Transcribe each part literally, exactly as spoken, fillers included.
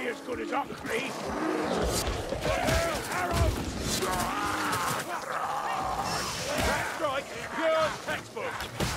as good as Oxley. Arrows! That strike, pure textbook.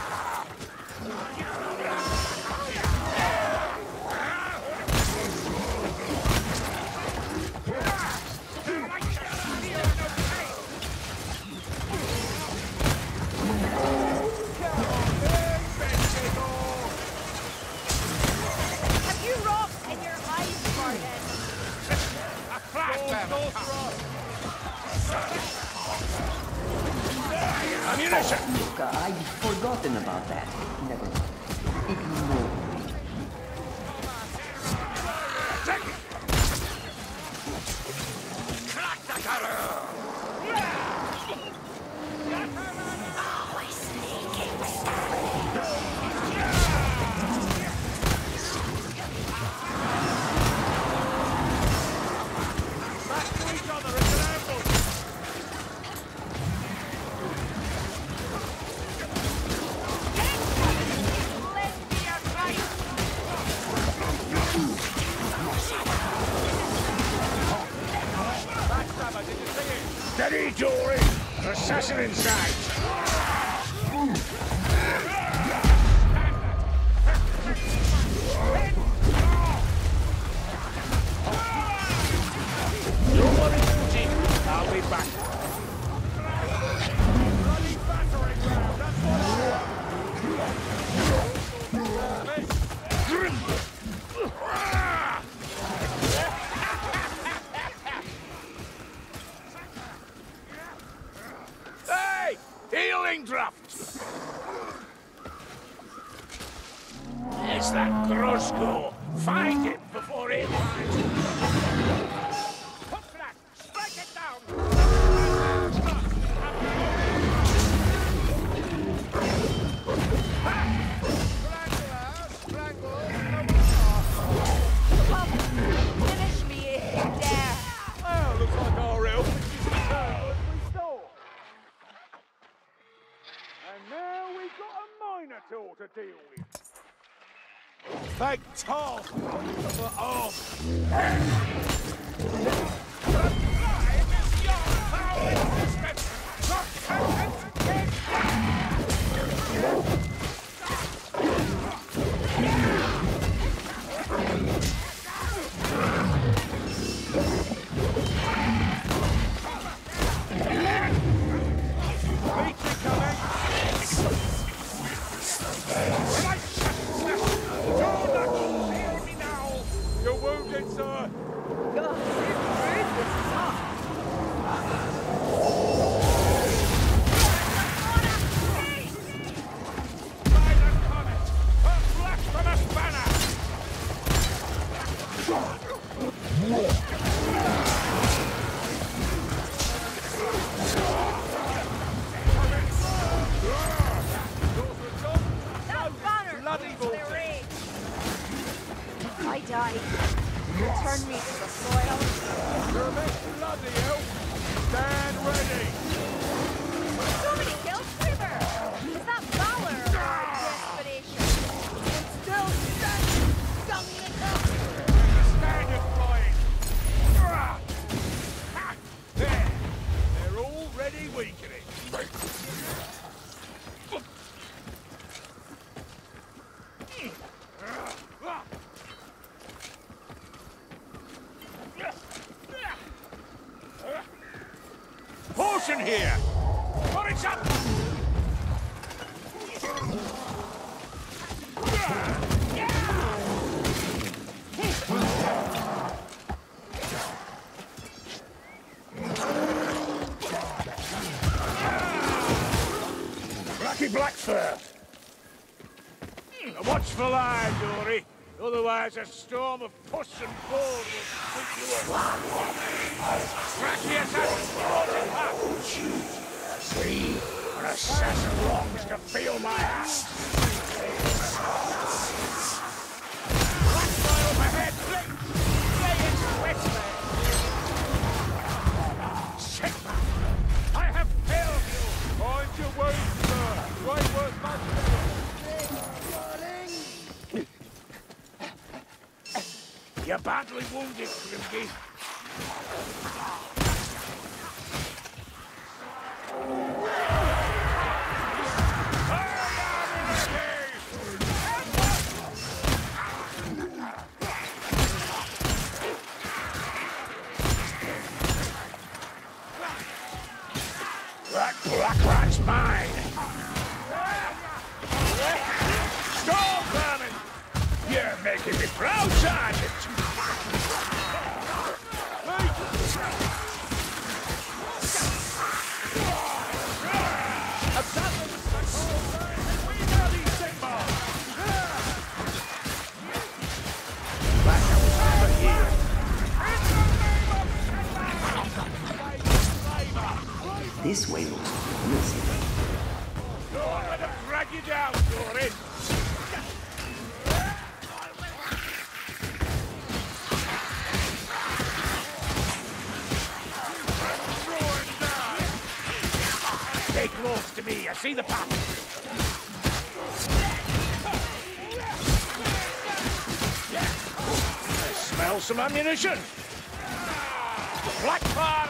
Ammunition! Luca, I'd forgotten about that. Never mind. Ignore me. Take it! Crack the carrot! Always sneaking. Back to each other as an ambush! Steady, Dory! An assassin in sight! Don't worry, Fuji. I'll be back. Bloody battering ram, that's what Hey! Healing draft! There's that Grosco. Find him before he lies. Hook that! Strike it down! Finish me if you dare. Well, looks like our elf is restored. And now we've got a Minotaur to deal with. Thank Tom for off. You're wounded, sir. God, this is tough. Silent Comet, a blasphemous banner. That banner bloody leads bolted. the rage. I die. Return me to the soil. You're a bit bloody, elf. Stand ready. So many kills, Quiver. Is that valor or desperation? And still standing, dummy and dumb. Standard flying. Ah! Ha! There. They're already weakening. Portion here! Porridge up! Blacky Blackfur! A watchful eye, Dory. Otherwise, a storm of puss and board will sweep you up. Cracky assassin brought him back. See, an assassin longs to feel my hand. Blackfire overhead, blink! Play it westward. Checkmate! I have failed you! Mind your words, sir. Right word, master. You You're badly wounded, Grimgy. That black rat's mine! Storm vermin! You're making me proud, Sergeant! This way looks promising. Go on, let them drag you down, Dory! Stay close to me, I see the path. I smell some ammunition. Blackfire!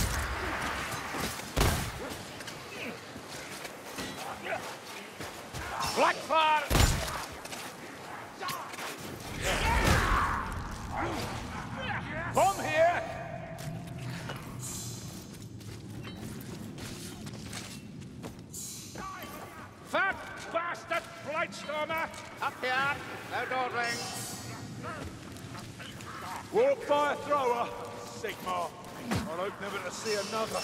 Blackfire! Bomb here! Fat bastard Blightstormer! Up here! No dawdling! Warp fire thrower, Sigmar. I hope never to see another.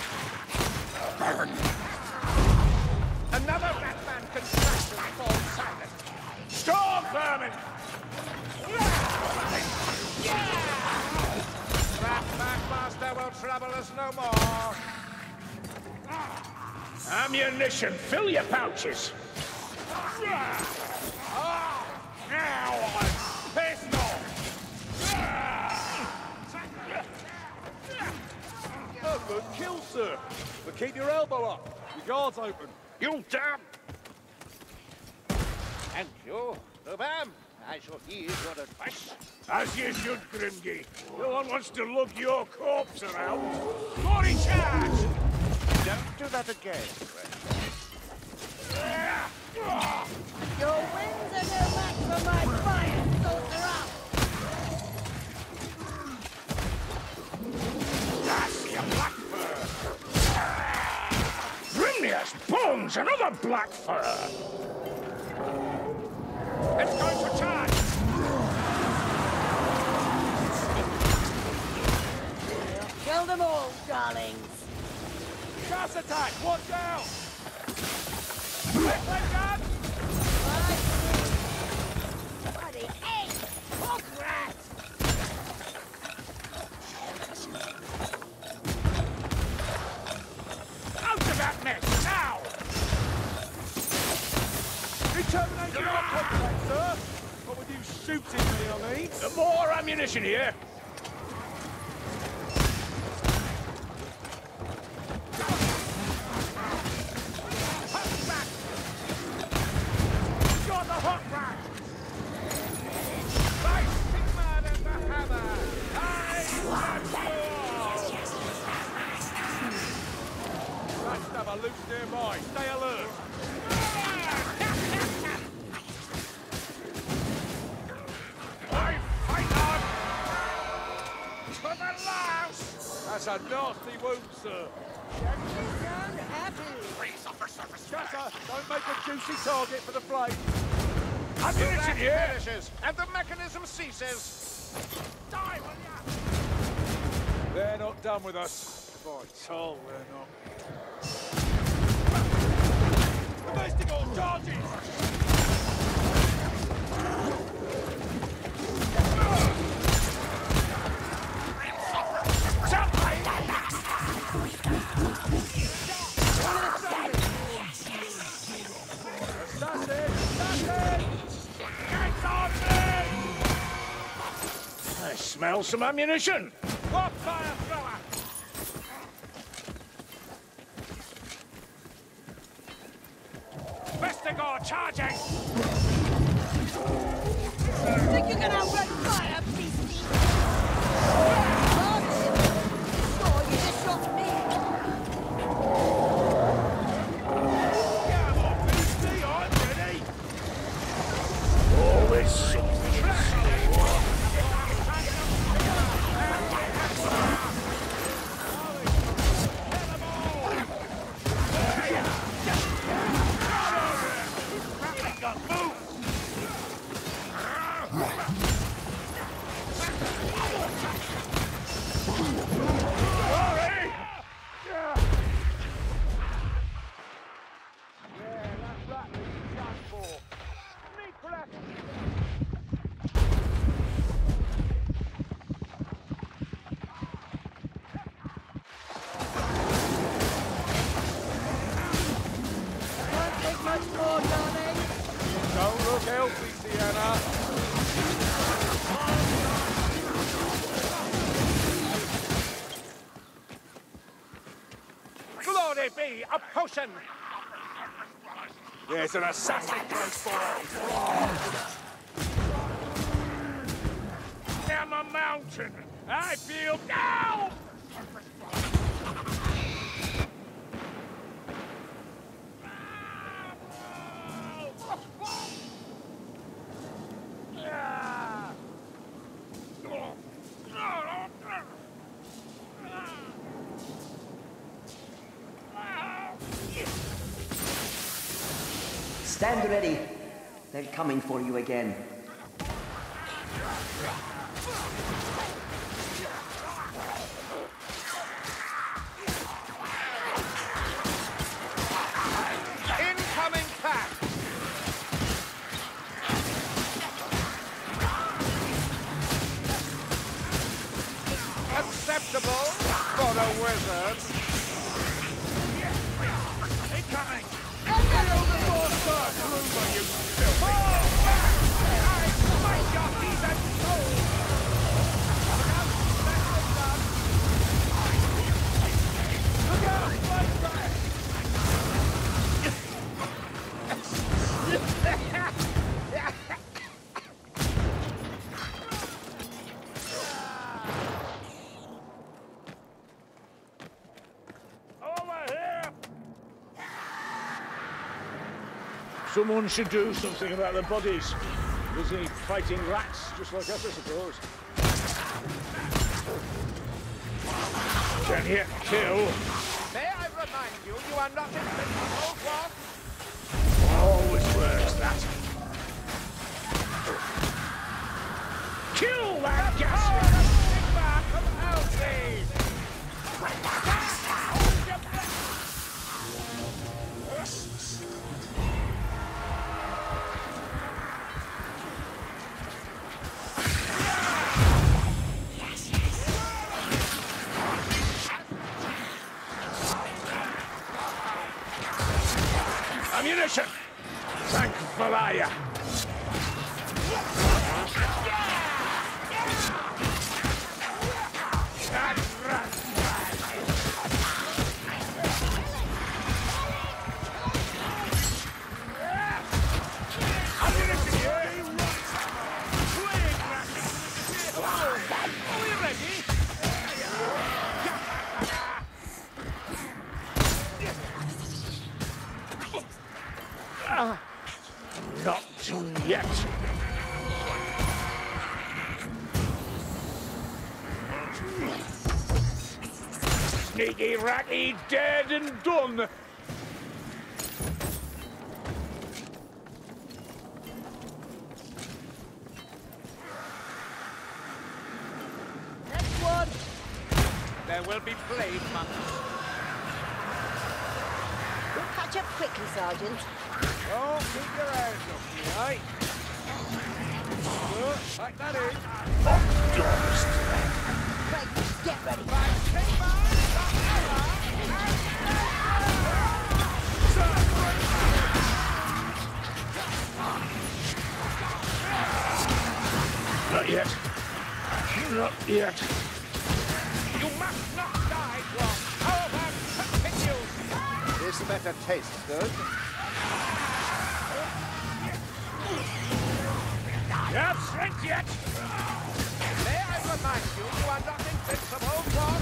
Another Batman construction falls silent. Storm vermin! That Backmaster will trouble us no more. Ammunition, fill your pouches. Now I'm pissed off. Oh, good kill, sir. But keep your elbow up. Your guard's open. You damn! Thank you. Rubam, I shall heed your advice. As you should, Grimgy. No one wants to lug your corpse around. Glory charge! Don't do that again, friend. Your winds are no match for my fire, sorcerer! That's your Blackfur! Grimnius bones, another Blackfur! It's going to charge! Kill them all, darlings! Gas attack! Watch out! Quickly, gun! Bloody egg! Hog rat! Out of that mess, now! Determinate your contact, sir! What with you shooting me, I mean? More ammunition here! Got the hot rat! By Sigmar and the hammer! I Rats have a loose nearby. Stay alert. I fight on! To the last! That's a nasty wound, sir. Shatter, don't make a juicy target for the flame. Ammunition here! finishes, and the mechanism ceases. Die, will ya? They're not done with us. By toll, they're not. Domestic all charges! I smell some ammunition! What fire thrower? Vestigor charging! Think you can outrun fire, beastie? Sorry! Yeah, that Ratley's done for. Me press. Won't take much more, darling. Don't look healthy, Sienna. Glory be, a potion! There's an assassin close by. I'm a mountain! I feel down! Stand ready. They're coming for you again. Incoming pack! Acceptable for a wizard. Incoming! Someone should do something about the bodies. Busy fighting rats, just like us, I suppose. Can hit kill. May I remind you, you are not invincible, what? Always works, that. Kill that gas! Sigma, come out, please! Ammunition! Thank Valaya! Not yet. Sneaky ratty, dead and done. Next one. There will be blade months. We'll catch up quickly, Sergeant. Don't keep your eyes up, you right? Good, like that is. Right, get ready. Not yet. Not yet. You must not die, Rob. Our man continues. This better tastes good. Not strength yet. May I remind you, you are not invincible, Rob.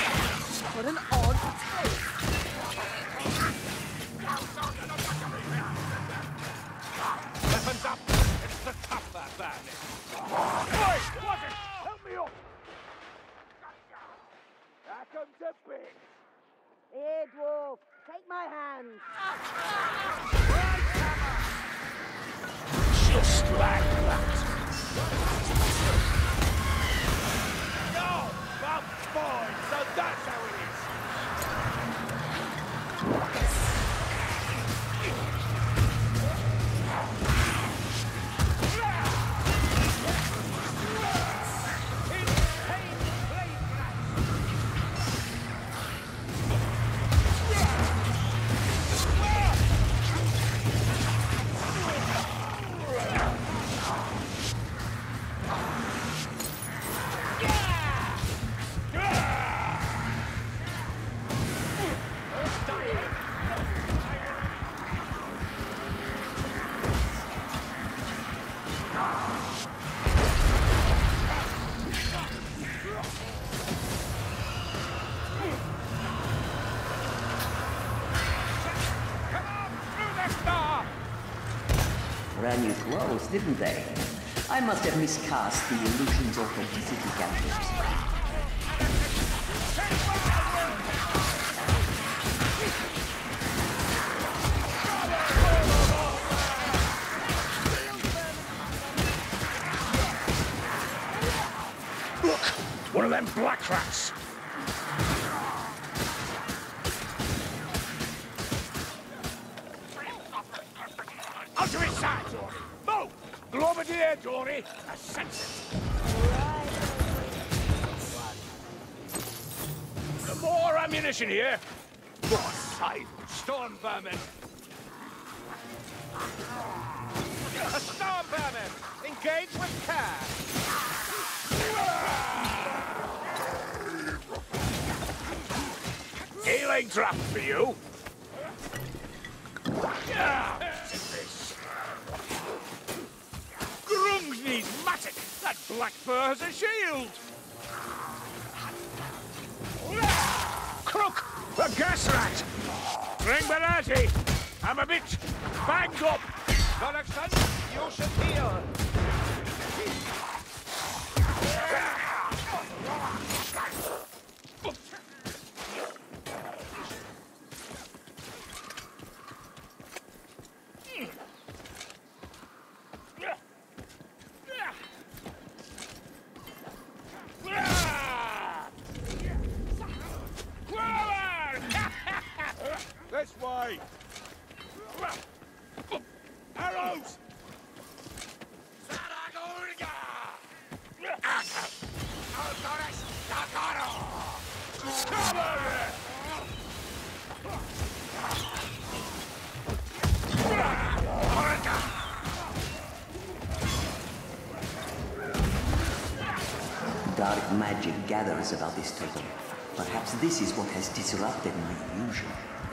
What an odd place. opens up. It's the tougher bandit. Oi! Watch it! Help me up! Here comes a bit. Here, dwarf, take my hand. Just like that. No! Well, fine. So that's how it is. Ran you close, didn't they? I must have miscast the illusion's authenticity counters. Look! One of them black rats! Out of his sight, Dory! Move! Globadier, Dory! I sense it! No more ammunition here! More scythe! Storm vermin. A storm vermin. Engage with care. Healing trap for you! Yeah! Grungni's mattock! That black fur has a shield! Crook! The gas rat! Bring Berardi! I'm a bit banged up! Gullickson, you should heal. This way! Arrows! Dark magic gathers about this turtle. Perhaps this is what has disrupted my illusion.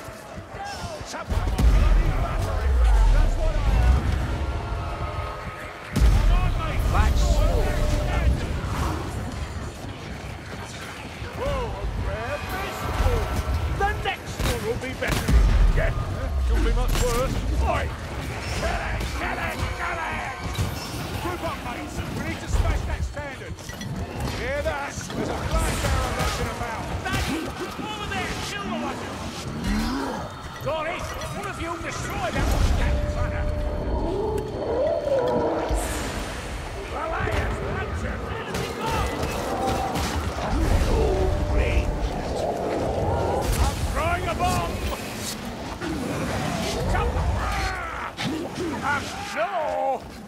The next one will be better. Yeah? Could be much worse. Oi! Kill it! Kill it! Kill it! Group up, mates. We need to smash that standard. Hear that? There's a flash arrow rushing about. Over there! Kill the one! Dory, one of you destroy that one gang planner! Alliance Lancer! Where does he go? I'm throwing a bomb! Um, no!